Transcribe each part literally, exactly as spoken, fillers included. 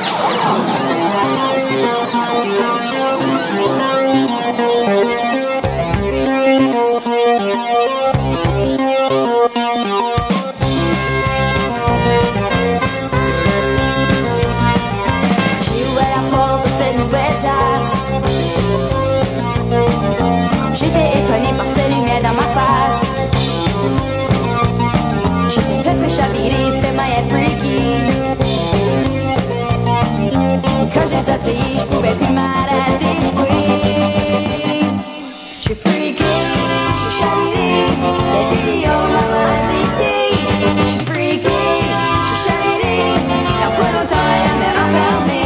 J'étais étonnée par ces lumières dans ma face. J'étais presque chavirée, c'était moyen freaky. Quand j'ai essayé, je pouvais plus m'arrêter de jouer. J'suis freaky, j'suis chavirée, les vidéos m'ont addictée. J'suis freaky, j'suis chavirée, dans pas longtemps elle m'a renfermée.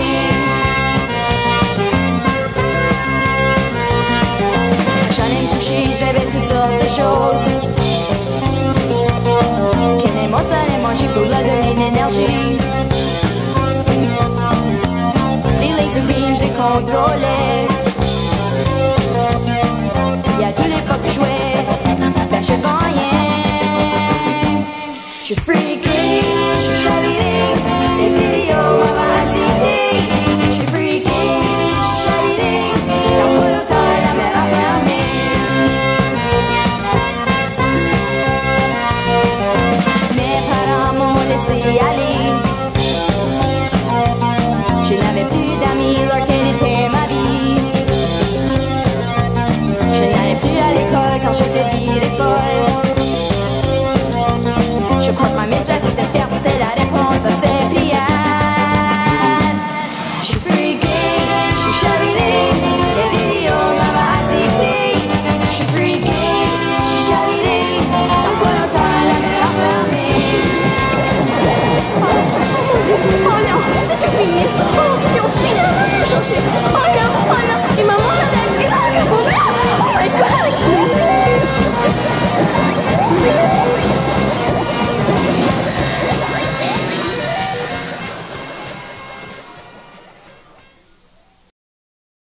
J'avais toutes sortes de choses qui émotionnellement j'ai pour la donner une énergie. Les laser beams, je les contrôlais. Y'a tous les fois que je jouais, ben je gagnais. J'suis freaky, j'suis chavirée, les vidéos m'ont addictée. J'suis freaky, j'suis chavirée, dans pas longtemps la mer a fermé. Laisser aller. Je n'avais plus d'amis, leur quelle était ma vie. Je n'allais plus à l'école quand je te dirais folle. Je crois que ma maîtresse était fière, c'était la réponse à ces prières. Je suis freaky, je suis chavirée, les vidéos m'avaient addictée. Je suis freaky, je suis chavirée, dans pas longtemps la mer a fermé. Oh non, c'est tout fini. Oh, ils ont finalement changé. Oh non.